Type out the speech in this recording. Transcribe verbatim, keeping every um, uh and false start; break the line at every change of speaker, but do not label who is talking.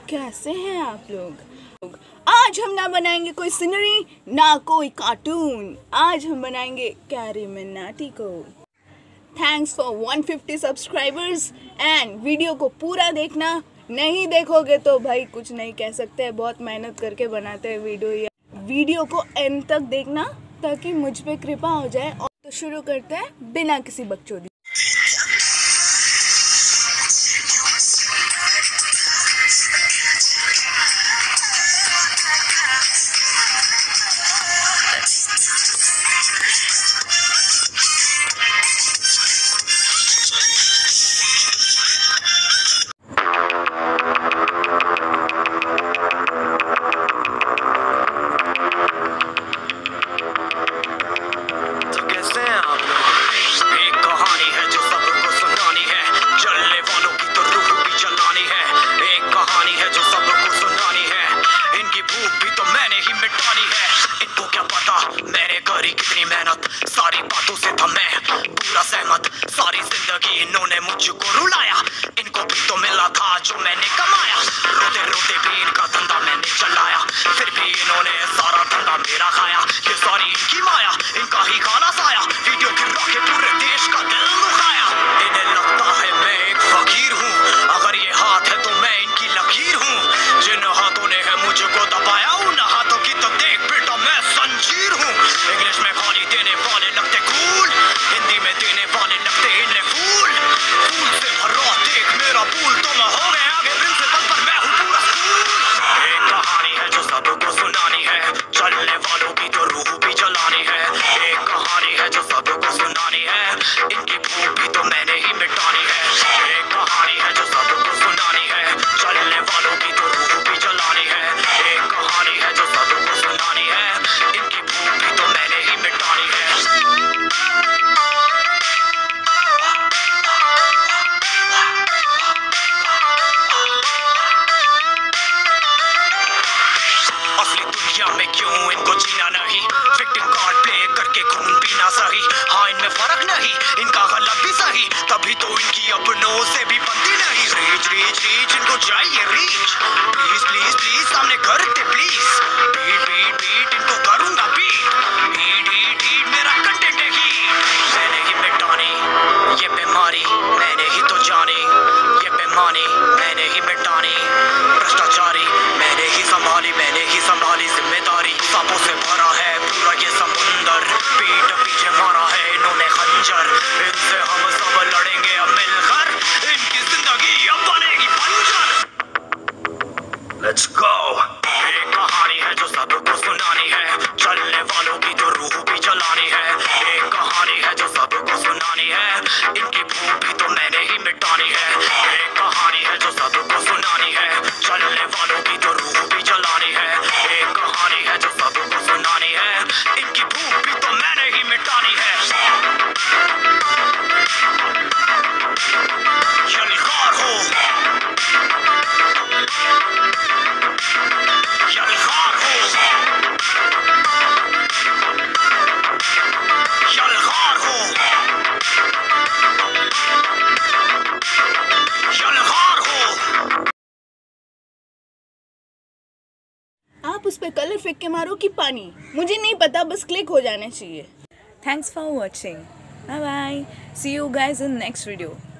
कैसे हैं आप लोग? आज हम ना बनाएंगे कोई सीनरी ना कोई कार्टून, आज हम बनाएंगे कैरीमिनाटी को। Thanks for one fifty subscribers and video को पूरा देखना। नहीं देखोगे तो भाई कुछ नहीं कह सकते, बहुत मेहनत करके बनाते हैं वीडियो। या वीडियो को एंड तक देखना ताकि मुझ पे कृपा हो जाए। और तो शुरू करते हैं बिना किसी बकचोदी।
कितनी मेहनत, सारी बातों से था मैं पूरा सहमत। सारी जिंदगी इन्होंने मुझको रुलाया, इनको भी तो मिला था जो मैंने कमाया। रोते रोते भी इनका धंधा मैंने चलाया, फिर भी इन्होंने सारा धंधा मेरा खाया। ये सारी इनकी माया, इनका ही खाना साया। वीडियो गिरा के पूरे देश का दिल दुखाया। इन्हें लगता है मैं एक फकीर हूँ, अगर ये हाथ है तो मैं इनकी लकीर हूँ। जिन हाथों ने है मुझको दबाया, उन हाथों की तो देख बेटा मैं संजीर हूँ। इंग्लिश में गाली देने वाले लगते कूल, हिंदी में देने वाले लगते इन्हें फूल। फूल से भरा देख मेरा पूल, तो मैं हो गया आगे प्रिंसिपल पर मैं हूँ पूरा स्कूल। एक कहानी है जो सबको सुनानी है, चलने वालों की तो रूह भी जलानी है। एक कहानी है जो सबको सुनानी है, इनकी भूख भी तो मैंने ही मिटानी है। एक कहानी है जो सबको सुनानी है, चलने वालों की तो रूह भी जलानी है। एक कहानी है जो सबको सुनानी है, इनकी भूख भी तो मैंने ही मिटानी है। असली दुनिया में क्यों इनको जीना नहीं, विक्टिम कार्ड प्ले करके खून पीना सही। हाँ इनमें फर्क नहीं, इनका गलत भी सही, तभी तो इनकी अपनों से भी बनती नहीं। रीच रीच रीच इनको चाहिए रीच, प्लीज प्लीज प्लीज सामने करते प्लीज। बीट बीट बीट इनको करूंगा बीट, हीट हीट हीट मेरा कंटेंट है हीट। मैंने ही मिटानी ये बीमारी, मैंने ही तो जानी ये बेमानी, मैंने ही मिटानी भ्रष्टाचारी, मैंने ही संभाली मैंने ही संभाली जिम्मेदारी। सांपों से भरा है पूरा ये समुंदर, पीठ पीछे मारा है इन्होंने खंजर। इनसे हम सब लड़ेंगे अब मिलकर, इनकी जिंदगी अब बनेगी बंजर। Let's go। एक कहानी है जो सबको सुनानी है, चलने वालों की तो रूह भी जलानी है। एक कहानी है जो सबको सुनानी है, इनकी भूख भी तो मैंने ही मिटानी है। एक कहानी है जो सबको सुनानी है, चलने वालों की तो रूह भी जलानी है। एक कहानी है जो सबको सुनानी है, इनकी भूख भी तो मैंने ही मिटानी है। यलगार हो यलगार हो यलगार हो यलगार हो।
आप उस पे कलर फेंक के मारो कि पानी, मुझे नहीं पता, बस क्लिक हो जाने चाहिए। Thanks for watching, bye bye, see you guys in next video.